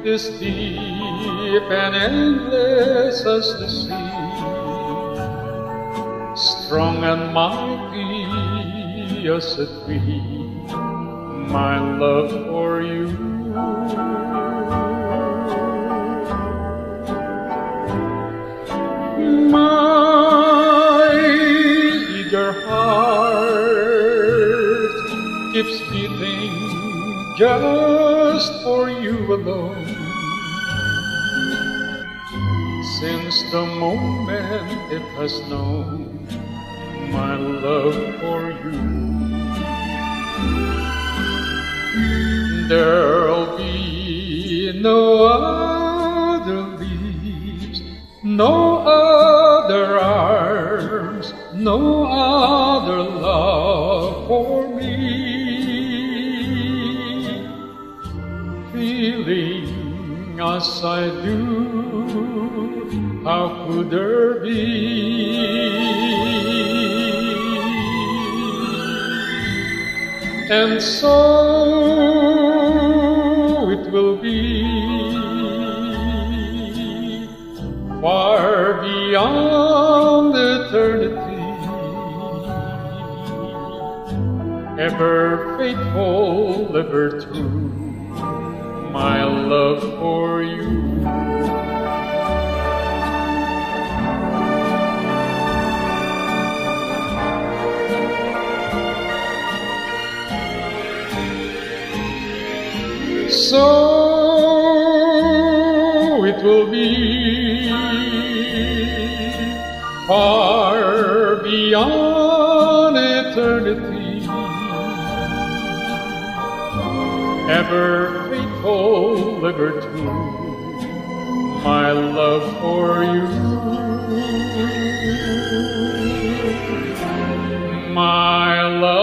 is deep and endless as the sea, strong and mighty as a tree, my love for you. My eager heart keeps beating just for you alone, since the moment it has known my love for you. There'll be no other lips, no other arms, no other love for me. Feeling as I do, how could there be and so it will be, far beyond eternity, ever faithful, ever true, my love for you. So it will be, far beyond eternity, ever faithful, ever true, my love for you, my love.